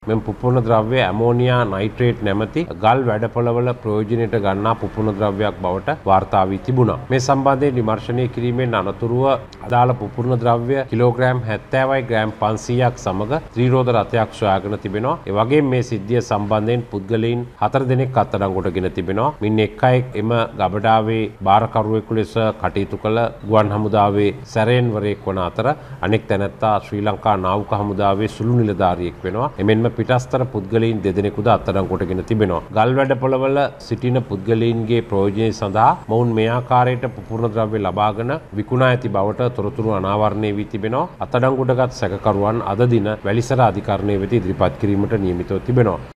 මෙම පුපුරන ද්‍රව්‍ය ammonia nitrate නැමැති ගල් වැඩපොළවල ප්‍රයෝජනයට ගන්නා පුපුරන ද්‍රව්‍යයක් බවට වාර්තා වී තිබුණා. මේ සම්බන්ධයෙන් විමර්ශනය කිරීමෙන් අනතුරුව අදාළ පුපුරන ද්‍රව්‍ය කිලෝග්‍රෑම් 70යි ග්‍රෑම් 500ක් සමග ත්‍රිරෝධ රථයක් සොයාගෙන තිබෙනවා. ඒ වගේම මේ සිද්ධිය සම්බන්ධයෙන් පුද්ගලයන් 4 දෙනෙක් අත්අඩංගුවටගෙන තිබෙනවා. මින් එක් අයෙක් එම ගබඩාවේ බාරකරුවෙකු ලෙස කටයුතු කළ ගුවන් හමුදාවේ සැරයන්වරයෙක් වන අතර අනෙක් තැනැත්තා ශ්‍රී ලංකා නාවික හමුදාවේ සුළු නිලධාරියෙක් වෙනවා. එමෙන්ම පිටස්තර පුද්ගලයන් දෙදෙනෙකුද අත්අඩංගුවටගෙන තිබෙනවා. ගල් වැඩපොළවල සිටින පුද්ගලයන්ගේ ප්‍රයෝජනය සඳහා මොවුන් මේ ආකාරයට පුපුරන ද්‍රව්‍ය ලබාගෙන විකුණා ඇති බවට තොරතුරු අනාවරණය වී තිබෙනවා. අත්අඩංගුවටගත් සැකකරුවන් අද දින වැලිසර අධිකරණය වෙත ඉදිරිපත් කිරීමට නියමිතව තිබෙනවා.